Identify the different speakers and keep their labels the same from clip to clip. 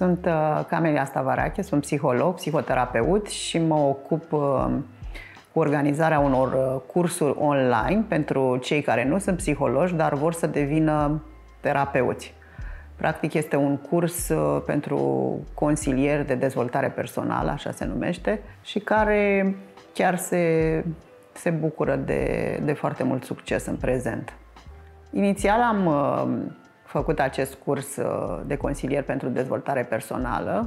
Speaker 1: Sunt Camelia Stavarache, sunt psiholog, psihoterapeut și mă ocup cu organizarea unor cursuri online pentru cei care nu sunt psihologi, dar vor să devină terapeuți. Practic este un curs pentru consilieri de dezvoltare personală, așa se numește, și care chiar se bucură de foarte mult succes în prezent. Inițial am făcut acest curs de consilier pentru dezvoltare personală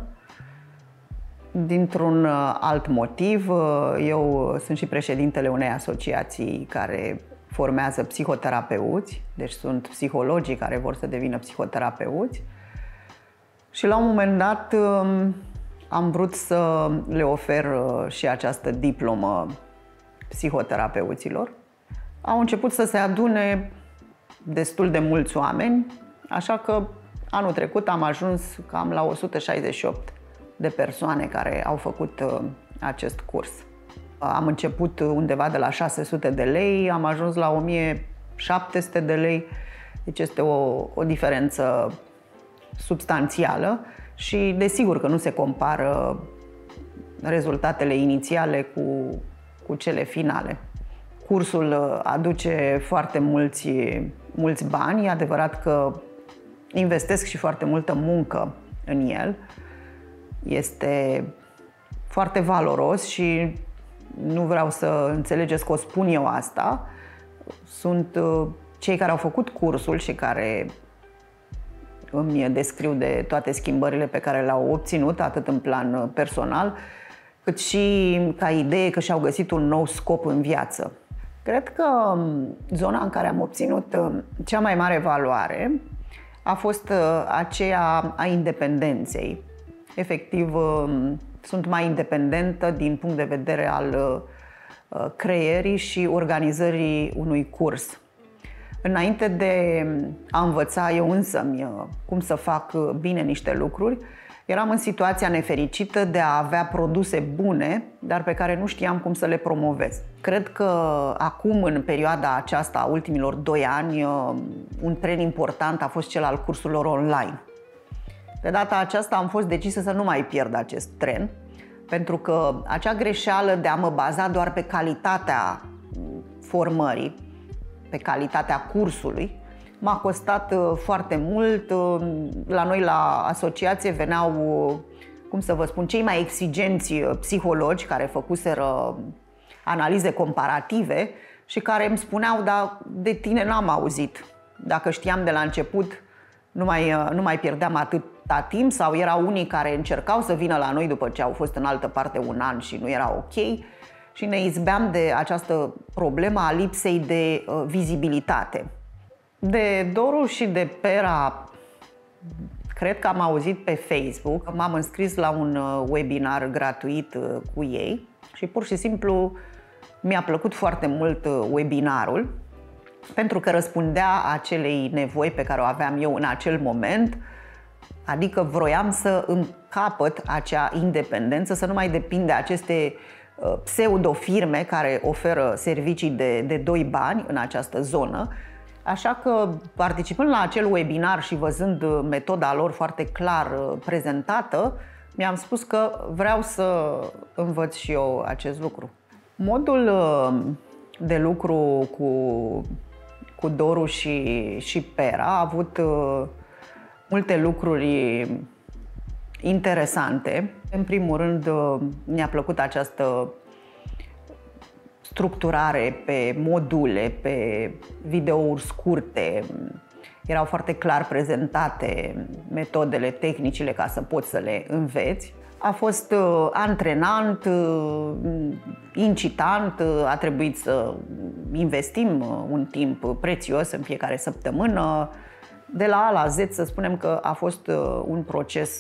Speaker 1: dintr-un alt motiv. Eu sunt și președintele unei asociații care formează psihoterapeuți, deci sunt psihologii care vor să devină psihoterapeuți. Și la un moment dat am vrut să le ofer și această diplomă psihoterapeuților. Au început să se adune destul de mulți oameni, așa că anul trecut am ajuns cam la 168 de persoane care au făcut acest curs. Am început undeva de la 600 de lei, am ajuns la 1700 de lei, deci este o diferență substanțială și desigur că nu se compară rezultatele inițiale cu cele finale. Cursul aduce foarte mulți bani, e adevărat că investesc și foarte multă muncă în el. Este foarte valoros și nu vreau să înțelegeți că o spun eu asta. Sunt cei care au făcut cursul și care îmi descriu de toate schimbările pe care le-au obținut, atât în plan personal, cât și ca idee că și-au găsit un nou scop în viață. Cred că zona în care am obținut cea mai mare valoare a fost aceea a independenței. Efectiv, sunt mai independentă din punct de vedere al creierii și organizării unui curs. Înainte de a învăța eu însămi cum să fac bine niște lucruri, eram în situația nefericită de a avea produse bune, dar pe care nu știam cum să le promovez. Cred că acum, în perioada aceasta a ultimilor 2 ani, un trend important a fost cel al cursurilor online. De data aceasta am fost decisă să nu mai pierd acest trend, pentru că acea greșeală de a mă baza doar pe calitatea formării, pe calitatea cursului, m-a costat foarte mult. La noi, la asociație, veneau, cum să vă spun, cei mai exigenți psihologi care făcuseră analize comparative și care îmi spuneau: dar de tine n-am auzit. Dacă știam de la început, nu mai pierdeam atâta timp, sau erau unii care încercau să vină la noi după ce au fost în altă parte un an și nu era ok. Și ne izbeam de această problemă a lipsei de vizibilitate. De Doru și de Pera, cred că am auzit pe Facebook. M-am înscris la un webinar gratuit cu ei și pur și simplu mi-a plăcut foarte mult webinarul, pentru că răspundea acelei nevoi pe care o aveam eu în acel moment, adică vroiam să îmi capăt acea independență, să nu mai depind de aceste pseudofirme care oferă servicii de 2 bani în această zonă. Așa că, participând la acel webinar și văzând metoda lor foarte clar prezentată, mi-am spus că vreau să învăț și eu acest lucru. Modul de lucru cu Doru și Pera a avut multe lucruri interesante. În primul rând, mi-a plăcut această structurare pe module, pe videouri scurte. Erau foarte clar prezentate metodele, tehnicile ca să poți să le înveți. A fost antrenant, incitant, a trebuit să investim un timp prețios în fiecare săptămână. De la A la Z, să spunem că a fost un proces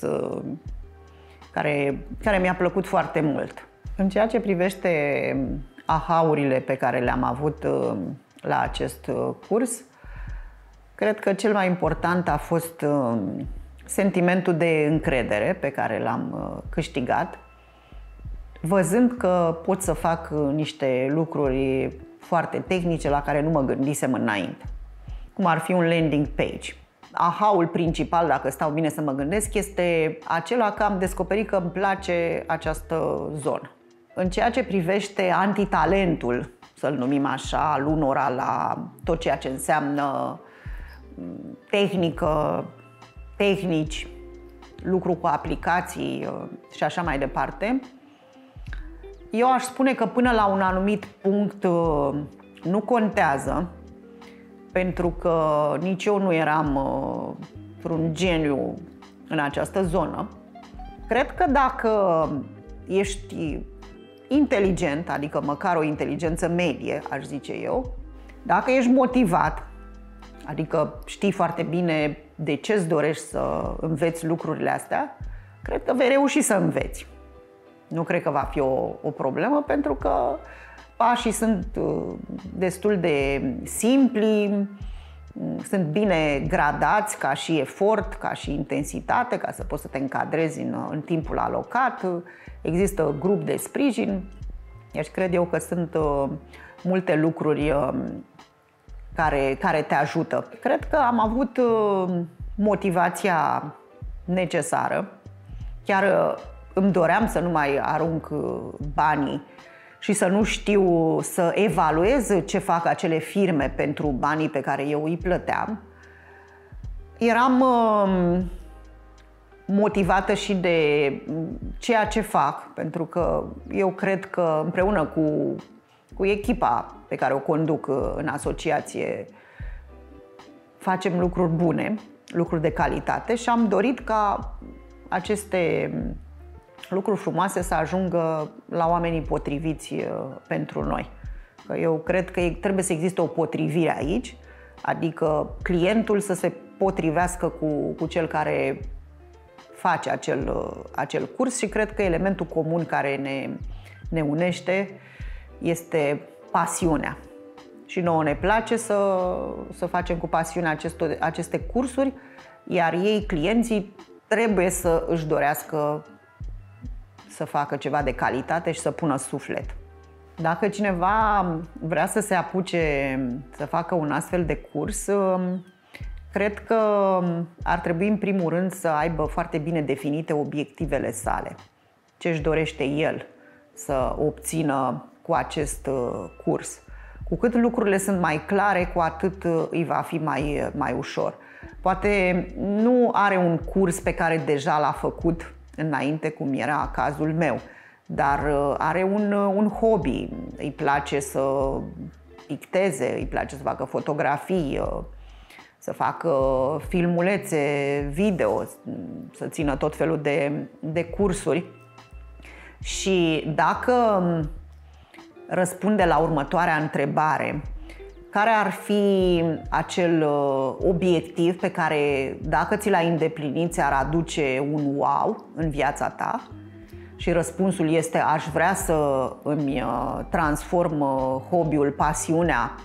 Speaker 1: care mi-a plăcut foarte mult. În ceea ce privește aha-urile pe care le-am avut la acest curs, cred că cel mai important a fost sentimentul de încredere pe care l-am câștigat, văzând că pot să fac niște lucruri foarte tehnice la care nu mă gândisem înainte, cum ar fi un landing page. aha-ul principal, dacă stau bine să mă gândesc, este acela că am descoperit că îmi place această zonă. În ceea ce privește antitalentul, să-l numim așa, al unora la tot ceea ce înseamnă tehnică, tehnici, lucru cu aplicații și așa mai departe, eu aș spune că până la un anumit punct nu contează, pentru că nici eu nu eram un geniu în această zonă. Cred că dacă ești inteligent, adică măcar o inteligență medie, aș zice eu, dacă ești motivat, adică știi foarte bine de ce îți dorești să înveți lucrurile astea, cred că vei reuși să înveți. Nu cred că va fi o problemă, pentru că pașii sunt destul de simpli, sunt bine gradați ca și efort, ca și intensitate, ca să poți să te încadrezi în timpul alocat. Există grup de sprijin, deci cred eu că sunt multe lucruri care te ajută. Cred că am avut motivația necesară. Chiar îmi doream să nu mai arunc banii și să nu știu să evaluez ce fac acele firme pentru banii pe care eu îi plăteam. Eram motivată și de ceea ce fac, pentru că eu cred că împreună cu echipa pe care o conduc în asociație facem lucruri bune, lucruri de calitate și am dorit ca aceste lucruri frumoase să ajungă la oamenii potriviți pentru noi. Că eu cred că trebuie să existe o potrivire aici, adică clientul să se potrivească cu cel care face acel curs și cred că elementul comun care ne unește este pasiunea. Și nouă ne place să facem cu pasiune aceste cursuri, iar ei, clienții, trebuie să își dorească să facă ceva de calitate și să pună suflet. Dacă cineva vrea să se apuce să facă un astfel de curs, cred că ar trebui în primul rând să aibă foarte bine definite obiectivele sale. Ce își dorește el să obțină cu acest curs. Cu cât lucrurile sunt mai clare, cu atât îi va fi mai ușor. Poate nu are un curs pe care deja l-a făcut înainte, cum era cazul meu, dar are un hobby. Îi place să picteze, îi place să facă fotografii, să facă filmulețe, video, să țină tot felul de cursuri. Și dacă răspunde la următoarea întrebare, care ar fi acel obiectiv pe care, dacă ți l-ai îndeplinit, ți-ar aduce un wow în viața ta? Și răspunsul este: aș vrea să îmi transform hobby-ul, pasiunea,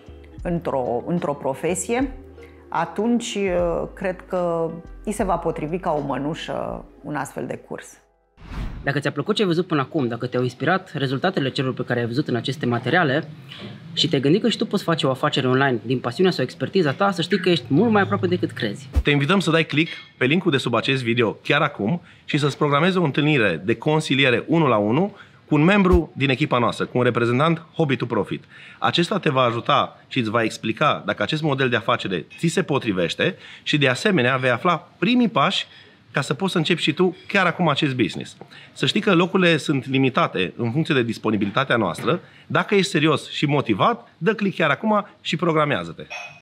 Speaker 1: într-o profesie, atunci cred că îi se va potrivi ca o mănușă un astfel de curs.
Speaker 2: Dacă ți-a plăcut ce ai văzut până acum, dacă te-au inspirat rezultatele celor pe care ai văzut în aceste materiale și te-ai gândit că și tu poți face o afacere online din pasiunea sau expertiza ta, să știi că ești mult mai aproape decât crezi.
Speaker 3: Te invităm să dai click pe linkul de sub acest video chiar acum și să-ți programezi o întâlnire de consiliere 1 la 1 cu un membru din echipa noastră, cu un reprezentant Hobby to Profit. Acesta te va ajuta și îți va explica dacă acest model de afacere ți se potrivește și de asemenea vei afla primii pași ca să poți să începi și tu chiar acum acest business. Să știi că locurile sunt limitate în funcție de disponibilitatea noastră. Dacă ești serios și motivat, dă click chiar acum și programează-te.